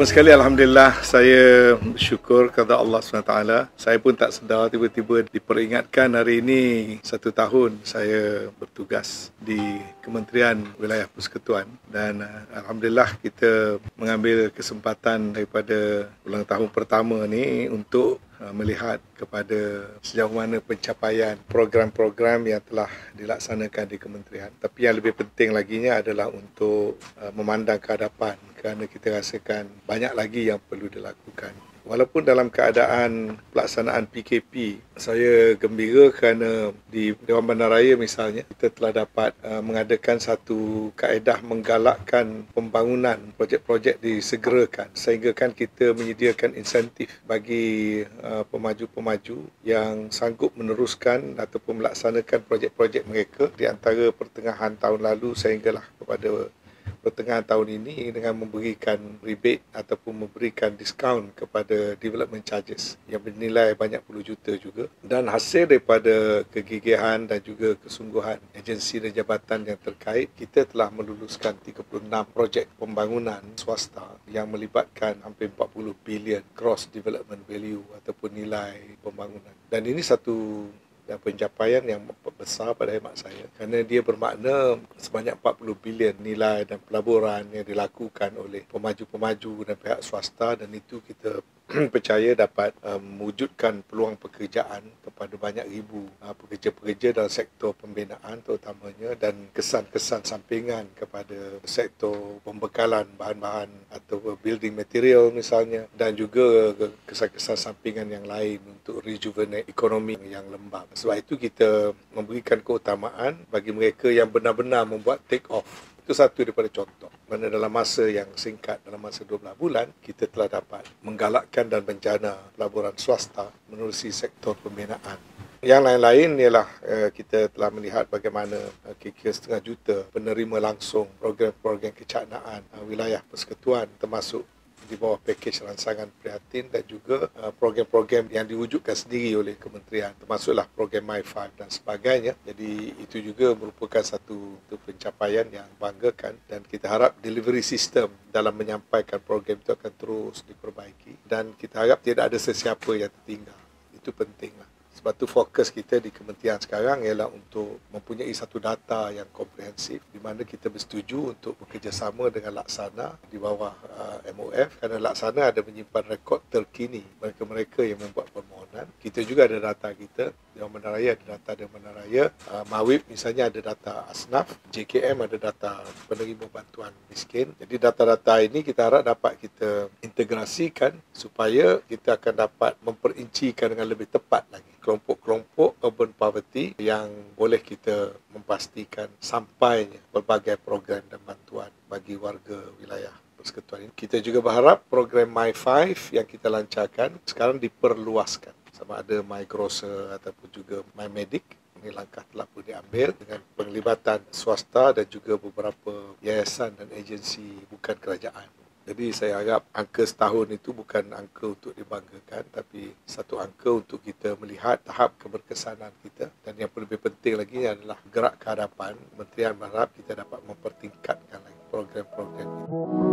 Pertama sekali, Alhamdulillah, saya bersyukur kepada Allah SWT. Saya pun tak sedar tiba-tiba diperingatkan hari ini 1 tahun saya bertugas di Kementerian Wilayah Persekutuan. Dan Alhamdulillah kita mengambil kesempatan daripada ulang tahun pertama ni untuk melihat kepada sejauh mana pencapaian program-program yang telah dilaksanakan di kementerian. Tapi yang lebih penting laginya adalah untuk memandang ke hadapan, kerana kita rasakan banyak lagi yang perlu dilakukan. Walaupun dalam keadaan pelaksanaan PKP, saya gembira kerana di Dewan Bandaraya misalnya, kita telah dapat mengadakan satu kaedah menggalakkan pembangunan projek-projek disegerakan, sehingga kan kita menyediakan insentif bagi pemaju-pemaju yang sanggup meneruskan ataupun melaksanakan projek-projek mereka di antara pertengahan tahun lalu sehinggalah kepada pertengahan tahun ini dengan memberikan rebate ataupun memberikan diskaun kepada development charges yang bernilai banyak puluh juta juga. Dan hasil daripada kegigihan dan juga kesungguhan agensi dan jabatan yang terkait, kita telah meluluskan 36 projek pembangunan swasta yang melibatkan hampir 40 bilion gross development value ataupun nilai pembangunan. Dan ini satu pencapaian yang besar pada hemat saya, kerana dia bermakna sebanyak 40 bilion nilai dan pelaburan yang dilakukan oleh pemaju-pemaju dan pihak swasta, dan itu kita percaya dapat mewujudkan peluang pekerjaan kepada banyak ribu pekerja-pekerja dalam sektor pembinaan terutamanya, dan kesan-kesan sampingan kepada sektor pembekalan bahan-bahan atau building material misalnya, dan juga kesan-kesan sampingan yang lain untuk rejuvenate ekonomi yang lembab. Sebab itu kita memberikan keutamaan bagi mereka yang benar-benar membuat take off. Itu satu daripada contoh. Mana dalam masa yang singkat, dalam masa 12 bulan, kita telah dapat menggalakkan dan menjana pelaburan swasta menerusi sektor pembinaan. Yang lain-lain ialah kita telah melihat bagaimana kira-kira 500,000 juta penerima langsung program-program kecaknaan wilayah persekutuan, termasuk di bawah pakej ransangan prihatin, dan juga program-program yang diwujudkan sendiri oleh kementerian, termasuklah program My5 dan sebagainya. Jadi itu juga merupakan satu pencapaian yang banggakan, dan kita harap delivery system dalam menyampaikan program itu akan terus diperbaiki, dan kita harap tidak ada sesiapa yang tertinggal. Itu pentinglah. Sebab tu fokus kita di kementerian sekarang ialah untuk mempunyai satu data yang komprehensif, di mana kita bersetuju untuk bekerjasama dengan Laksana di bawah MOF, kerana Laksana ada menyimpan rekod terkini mereka-mereka yang membuat permohonan. Kita juga ada data kita, Dewan Bandaraya ada data Dewan Bandaraya, Mawib misalnya ada data Asnaf, JKM ada data penerima bantuan miskin. Jadi data-data ini kita harap dapat kita integrasikan supaya kita akan dapat memperincikan dengan lebih tepat lagi kelompok-kelompok urban poverty yang boleh kita memastikan sampainya berbagai program dan bantuan bagi warga wilayah persekutuan ini. Kita juga berharap program My5 yang kita lancarkan sekarang diperluaskan, sama ada My Grocer ataupun juga My Medic. Ini langkah telah pun diambil dengan penglibatan swasta dan juga beberapa yayasan dan agensi bukan kerajaan. Jadi saya harap angka setahun itu bukan angka untuk dibanggakan, tapi satu angka untuk kita melihat tahap keberkesanan kita. Dan yang lebih penting lagi adalah gerak ke hadapan. Kementerian berharap kita dapat mempertingkatkan lagi program-program itu.